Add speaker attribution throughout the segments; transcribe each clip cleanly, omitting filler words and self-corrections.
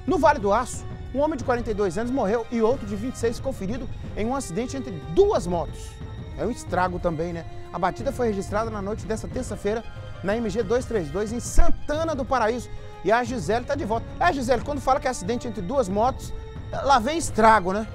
Speaker 1: No Vale do Aço, um homem de 42 anos morreu e outro de 26 ficou ferido em um acidente entre duas motos. É um estrago também, né? A batida foi registrada na noite desta terça-feira na MG 232 em Santana do Paraíso. E a Gisele está de volta. Gisele, quando fala que é acidente entre duas motos, lá vem estrago, né?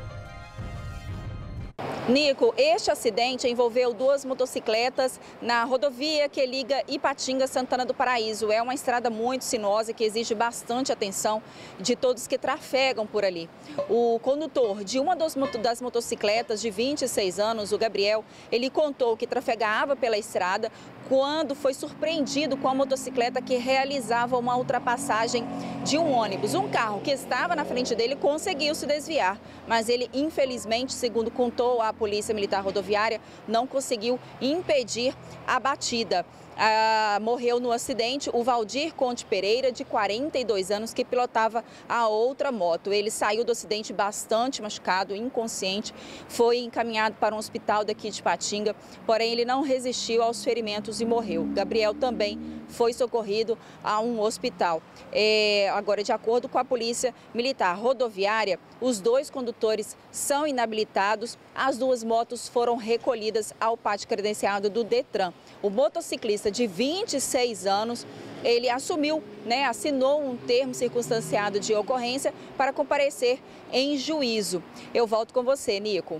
Speaker 2: Nico, este acidente envolveu duas motocicletas na rodovia que liga Ipatinga a Santana do Paraíso. É uma estrada muito sinuosa que exige bastante atenção de todos que trafegam por ali. O condutor de uma das motocicletas, de 26 anos, o Gabriel, ele contou que trafegava pela estrada quando foi surpreendido com a motocicleta que realizava uma ultrapassagem de um ônibus. Um carro que estava na frente dele conseguiu se desviar, mas ele, infelizmente, segundo contou a Polícia Militar Rodoviária, não conseguiu impedir a batida. Morreu no acidente o Valdir Conte Pereira, de 42 anos, que pilotava a outra moto. Ele saiu do acidente bastante machucado, inconsciente, foi encaminhado para um hospital daqui de Ipatinga, porém ele não resistiu aos ferimentos e morreu. Gabriel também foi socorrido a um hospital. Agora, de acordo com a Polícia Militar Rodoviária, os dois condutores são inabilitados, as duas motos foram recolhidas ao pátio credenciado do Detran. O motociclista de 26 anos, ele assumiu, assinou um termo circunstanciado de ocorrência para comparecer em juízo. Eu volto com você, Nico.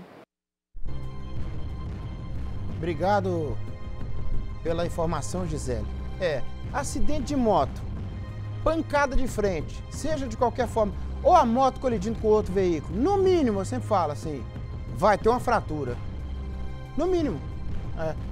Speaker 1: Obrigado pela informação, Gisele. Acidente de moto, pancada de frente, seja de qualquer forma, ou a moto colidindo com outro veículo, no mínimo, eu sempre falo assim, vai ter uma fratura. No mínimo.